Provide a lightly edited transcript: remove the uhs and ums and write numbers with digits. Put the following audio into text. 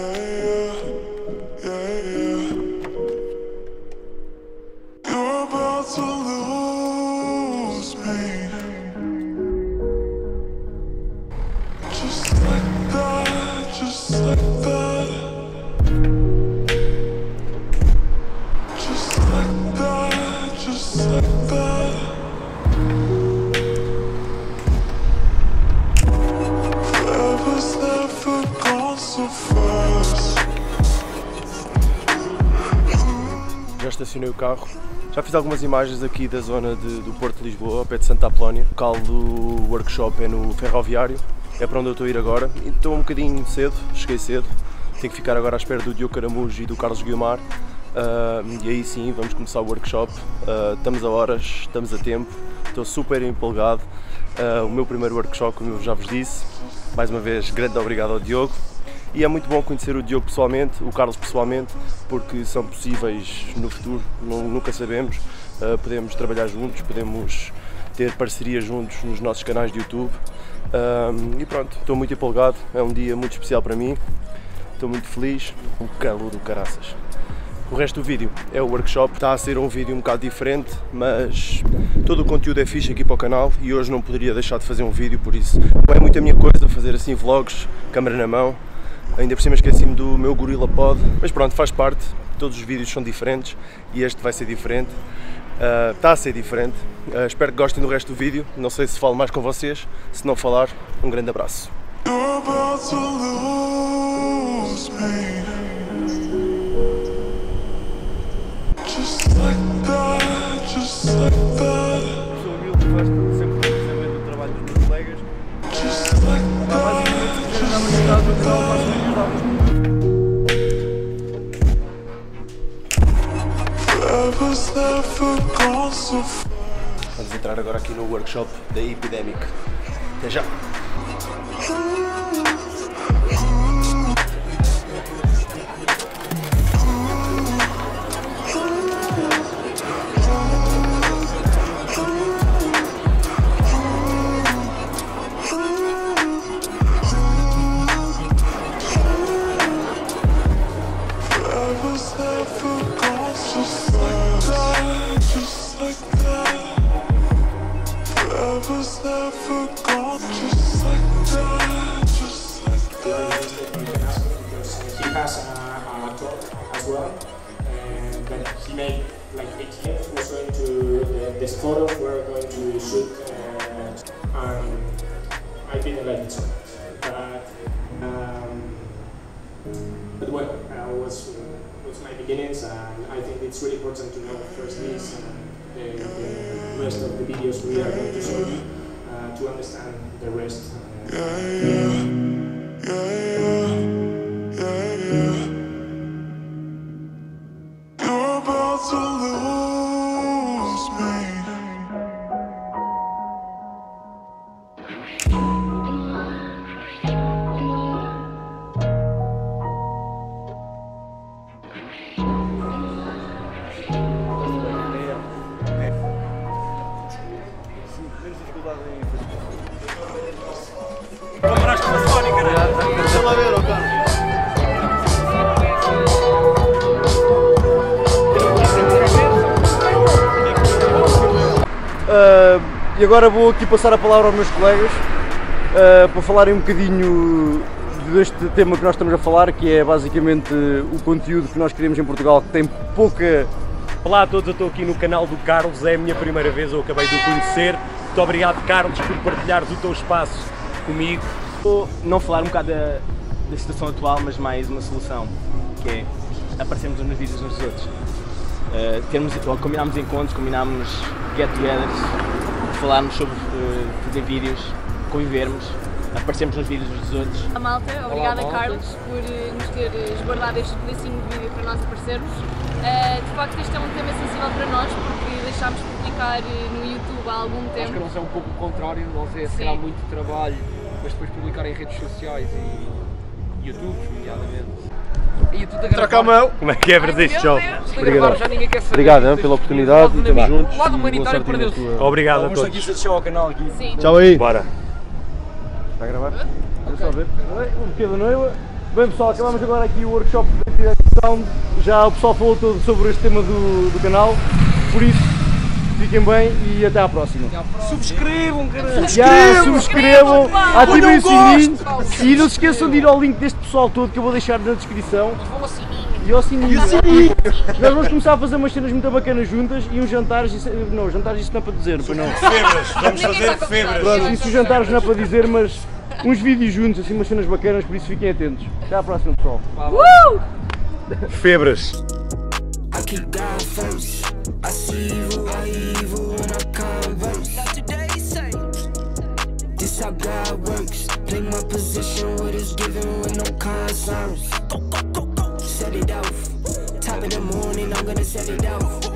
Já estacionei o carro, já fiz algumas imagens aqui da zona do Porto de Lisboa, ao pé de Santa Apolónia. O local do workshop é no Ferroviário, é para onde eu estou a ir agora. E estou um bocadinho cedo, cheguei cedo, tenho que ficar agora à espera do Diogo Caramujo e do Carlos Guiomar. E aí sim, vamos começar o workshop. Estamos a horas, estamos a tempo, estou super empolgado. O meu primeiro workshop, como eu já vos disse. Mais uma vez, grande obrigado ao Diogo. E é muito bom conhecer o Diogo pessoalmente, o Carlos pessoalmente, porque são possíveis no futuro, nunca sabemos. Podemos trabalhar juntos, podemos ter parcerias juntos nos nossos canais de YouTube. E pronto, estou muito empolgado, é um dia muito especial para mim, estou muito feliz, um calor do caraças. O resto do vídeo é o workshop, está a ser um vídeo um bocado diferente, mas todo o conteúdo é fixe aqui para o canal e hoje não poderia deixar de fazer um vídeo, por isso não é muito a minha coisa fazer assim vlogs, câmera na mão. Ainda por cima esqueci-me do meu GorillaPod, mas pronto, faz parte, todos os vídeos são diferentes e este vai ser diferente, está a ser diferente. Espero que gostem do resto do vídeo, não sei se falo mais com vocês, se não falar, um grande abraço. Sou humilde, gosto sempre de saber do trabalho dos meus colegas. Vamos entrar agora aqui no workshop da Epidemic. Até já! He has a talk as well, but he made like 18th. Was going to this photo we're going to shoot, and I didn't like it so much. But well, was my beginnings, and I think it's really important to know first this and the rest of the videos we are going to show you to understand the rest. E agora vou aqui passar a palavra aos meus colegas para falarem um bocadinho deste tema que nós estamos a falar, que é basicamente o conteúdo que nós queremos em Portugal, que tem pouca... Olá a todos, eu estou aqui no canal do Carlos, é a minha primeira vez, eu acabei de o conhecer. Muito obrigado, Carlos, por partilhares o teu espaço comigo. Vou não falar um bocado da situação atual, mas mais uma solução, que é aparecermos nos vídeos uns dos outros. Combinámos encontros, combinámos get-togethers, falarmos sobre fazer vídeos, convivermos, aparecermos nos vídeos uns dos outros. Olá malta, obrigada Carlos por nos teres guardado este pedacinho de vídeo para nós aparecermos. De facto este é um tema sensível para nós porque deixámos de publicar no YouTube há algum tempo. Acho que nós é um pouco o contrário, nós é se calhar muito trabalho, mas depois publicar em redes sociais e YouTube, nomeadamente. E tudo a Troca a mão! Como é que é fazer este show? Obrigado, já ninguém quer saber. Obrigado pela oportunidade e estamos juntos. Lado humanitário para Deus. Obrigado a todos. Aqui se ao canal aqui. Sim. Tchau aí! Bora! Está a gravar? Deixa só ver. Um bocadinho da noiva. Bem pessoal, acabamos agora aqui o workshop de Creative Sound. Já o pessoal falou todo sobre este tema do canal, por isso fiquem bem e até à próxima. Subscrevam, caralho! Subscrevam, ativem o sininho e não se esqueçam de ir ao link deste pessoal todo que eu vou deixar na descrição. E ao sininho. Nós vamos começar a fazer umas cenas muito bacanas juntas e uns jantares, não, jantares isso não é para dizer, pois não. Febras, vamos fazer febras. Pronto, isso os jantares não é para dizer, mas uns vídeos juntos, assim umas cenas bacanas, por isso fiquem atentos. Até à próxima, pessoal. Febras. I keep God first. I see evil when I converse. This how God works. Play my position, what is given with no concerns. Set it off. Top of the morning, I'm gonna set it off.